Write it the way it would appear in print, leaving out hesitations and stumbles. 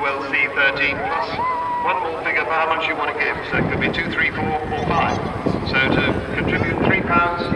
12C13 plus one more figure for how much you want to give. So it could be 2, 3, 4, or 5. So to contribute £3,